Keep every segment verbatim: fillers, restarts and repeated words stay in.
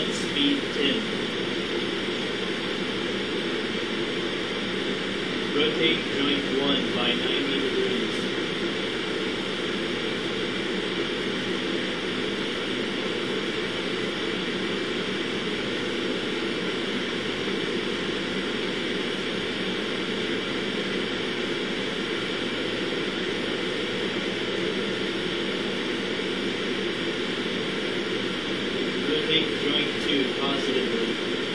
Set speed ten. Rotate joint one by ninety degrees. Rotate joint two positively.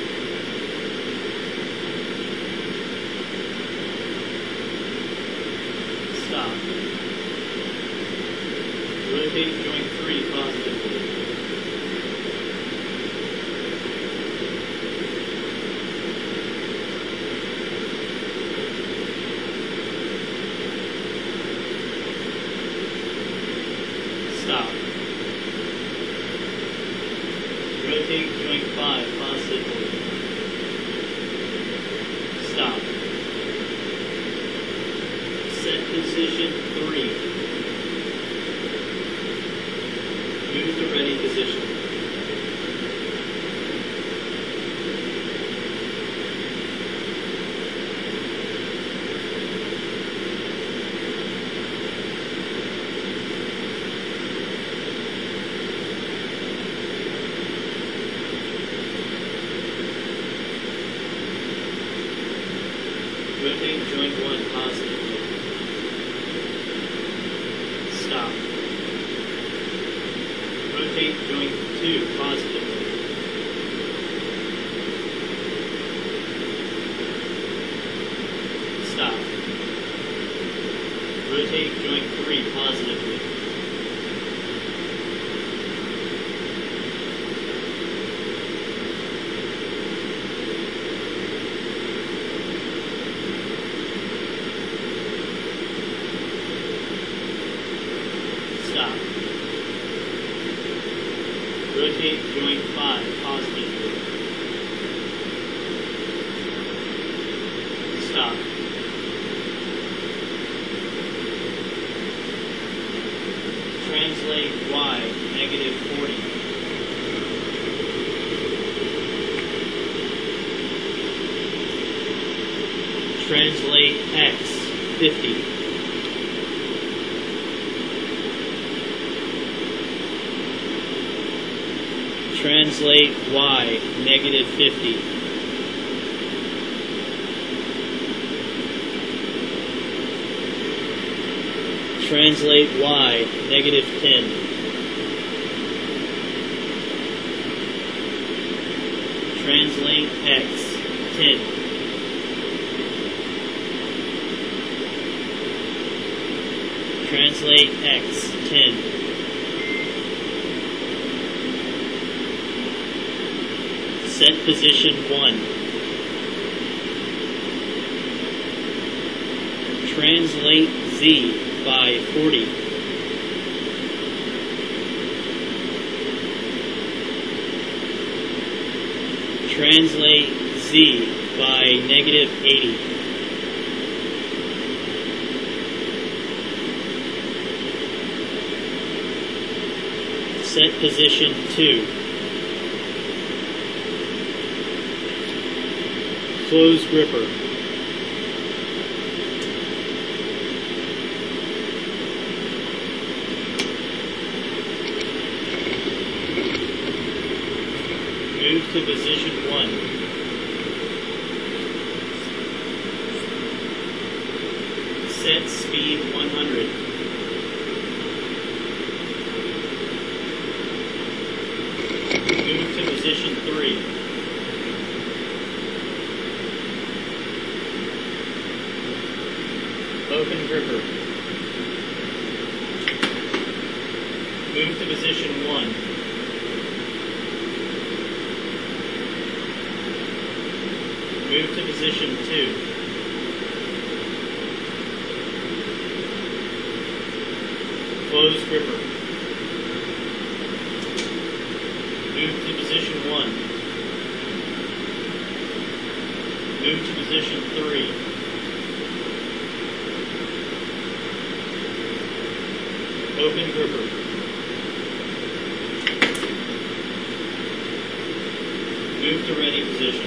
Stop. Rotate joint three positively. Stop. Rotate joint five positively. Stop. Set position three. Move to ready position. Rotate joint one positively. Stop. Rotate joint two positively. Stop. Rotate joint three positively. Stop. Rotate joint five positively. Stop. Translate Y, negative forty. Translate X, fifty. Translate Y, negative fifty. Translate Y, negative ten. Translate X, ten. Translate X, ten. Set position one. Translate Z by forty. Translate Z by negative eighty. Set position two. Close gripper. Move to position one. Set speed one hundred. Move to position three. Open gripper. Move to position one. Move to position two. Close gripper. Move to position one. Move to position three. Open gripper. Move to ready position.